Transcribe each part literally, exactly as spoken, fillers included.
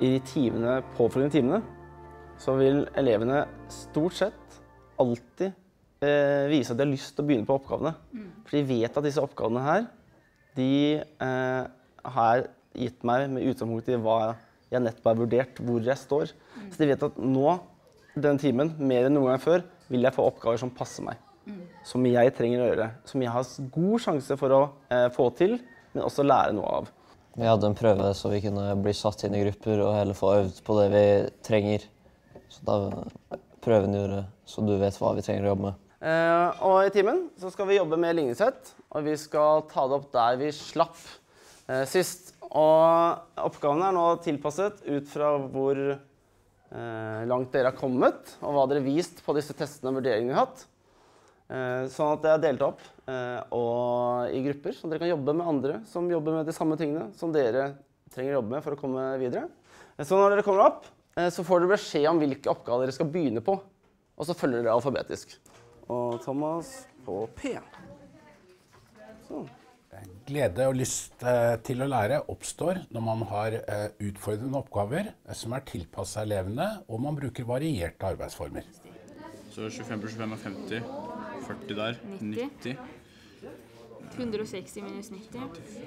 i de timene, påfølgende timene, så vil elevene stort sett alltid eh, vise at de har lyst til å begynne på oppgavene. Mm. For de vet at disse oppgavene her, de eh, har gitt meg med utgangspunkt i hva jeg nettopp har vurdert, hvor jeg står. Mm. Så de vet at nå, den timen, mer enn noen gang før, vil jeg få oppgaver som passer meg. Mm. Som jeg trenger å gjøre, som jeg har god sjanse for å eh, få til, men også lære noe av. Vi hadde en prøve så vi kunne bli satt inn i grupper og heller få øvd på det vi trenger. Så da prøven gjøre, så du vet hva vi trenger å jobbe med. Eh, og i timen så skal vi jobbe med ligningssett, og vi skal ta det opp der vi slapp eh, sist. Og oppgavene er nå tilpasset ut fra hvor eh, langt dere har kommet, og hva dere har vist på disse testene og vurderingene vi har hatt. Eh, sånn at det er delt opp eh, og i grupper, så dere kan jobbe med andre som jobber med de samme tingene som dere trenger å jobbe med for å komme videre. Eh, så når dere kommer opp, eh, så får dere beskjed om hvilke oppgaver dere skal begynne på, og så følger dere alfabetisk. Og Thomas på P. Sånn. Glede og lyst eh, til å lære oppstår når man har eh, utfordrende oppgaver eh, som er tilpasset elevene, og man bruker varierte arbeidsformer. Så tjuefem pluss tjuefem er femti, førti der, nitti. hundre og seksti minus nitti.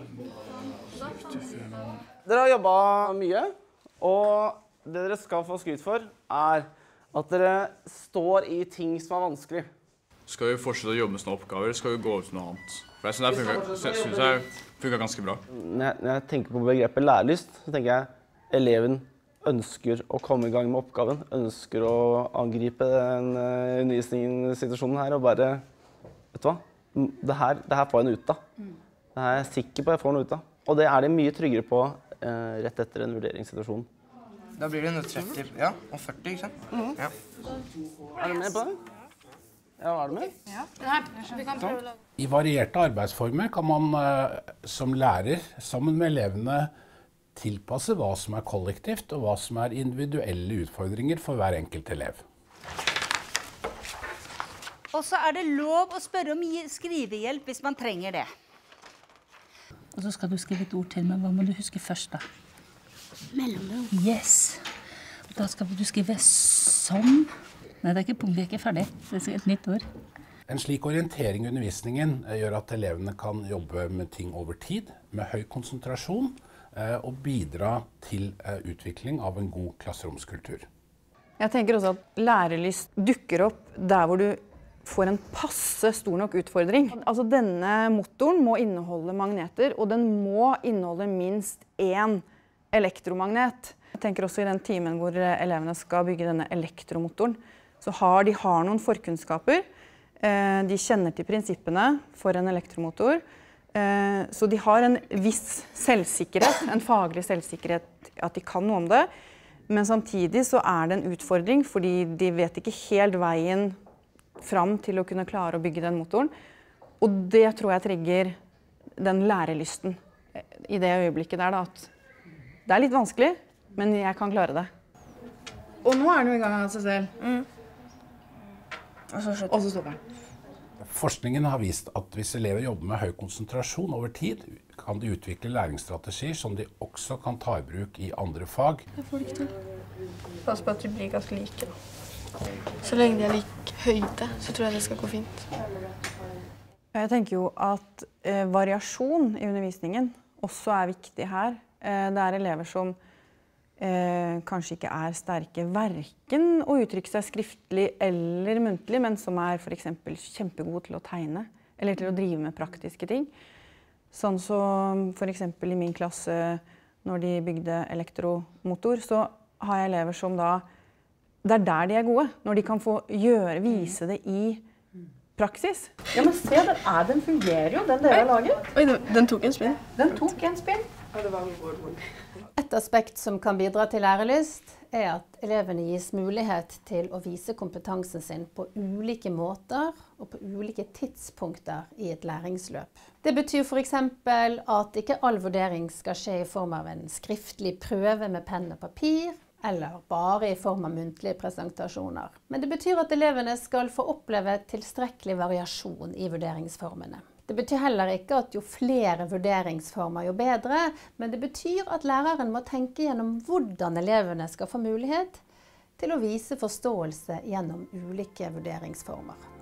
Dere har jobbet mye, og det dere skal få skryt for er at dere står i ting som er vanskelig. Skal vi fortsette å jobbe med sånne oppgaver, skal vi gå over til noe annet. For jeg synes det funket, synes jeg funket ganske bra. Når jeg, når jeg tenker på begrepet lærelyst, så tenker jeg eleven ønsker å komme i gang med oppgaven, ønsker å angripe den uh, undervisningssituasjonen her og bare, vet du hva, det her, det her får jeg en ut av. Det her er jeg sikker på at jeg får noe ut av. Og det er de mye tryggere på uh, rett etter en vurderingssituasjon. Da blir det tretti, ja, og førti, ikke sant? Mm. Ja. Er du med på det? Ja, er du med? Ja, det her, vi kan prøve å lage. I varierte arbeidsformer kan man uh, som lærer, sammen med elevene, tilpasse hva som er kollektivt og hva som er individuelle utfordringer for hver enkelt elev. Og så er det lov å spørre om skrivehjelp hvis man trenger det. Og så skal du skrive et ord til, men hva må du huske først da? Mellomrom. Yes. Og da skal du skrive som. Nei, det er ikke punkt, vi er ikke ferdig. Det er et nytt ord. En slik orientering i undervisningen gjør at elevene kan jobbe med ting over tid, med høy konsentrasjon, og bidra til utvikling av en god klasseromskultur. Jeg tenker også at lærelyst dukker opp der hvor du får en passe stor nok utfordring. Altså denne motoren må inneholde magneter, og den må inneholde minst én elektromagnet. Jeg tenker også i den timen hvor elevene skal bygge denne elektromotoren, så har de har noen forkunnskaper. De kjenner til prinsippene for en elektromotor. Så de har en viss selvsikkerhet, en faglig selvsikkerhet, at de kan noe om det. Men samtidig så er det en utfordring, fordi de vet ikke helt veien fram til å kunne klare å bygge den motoren. Og det tror jeg trigger den lærelysten i det øyeblikket der, da, at det er litt vanskelig, men jeg kan klare det. Og nå er den jo i gang av seg selv. Mm. Og så stopper den. Forskningen har vist at hvis elever jobber med høy konsentrasjon over tid, kan de utvikle læringsstrategier som de også kan ta i bruk i andre fag. Jeg får det ikke til. Pass på at de blir ganske like. Så lenge de er like høyde, så tror jeg det skal gå fint. Jeg tenker jo at eh, variasjon i undervisningen også er viktig her. Eh, det er elever som eh, kanskje ikke er sterke hverken å uttrykke seg skriftlig eller muntlig, men som er for eksempel kjempegode til å tegne, eller til å drive med praktiske ting. Sånn som for eksempel i min klasse, når de bygde elektromotor, så har jeg elever som da, det er der de er gode, når de kan få gjøre, vise det i praksis. Ja, men se, den, er, den fungerer jo, den dere har laget. Oi, den tok en spinn. Den tok en spinn. Et aspekt som kan bidra til lærelyst er at elevene gis mulighet til å vise kompetansen sin på ulike måter og på ulike tidspunkter i et læringsløp. Det betyr for eksempel at ikke all vurdering skal skje i form av en skriftlig prøve med penn og papir, eller bare i form av muntlige presentasjoner. Men det betyr at elevene skal få oppleve tilstrekkelig variasjon i vurderingsformene. Det betyr heller ikke at jo flere vurderingsformer, jo bedre, men det betyr at læreren må tenke gjennom hvordan elevene skal få mulighet til å vise forståelse gjennom ulike vurderingsformer.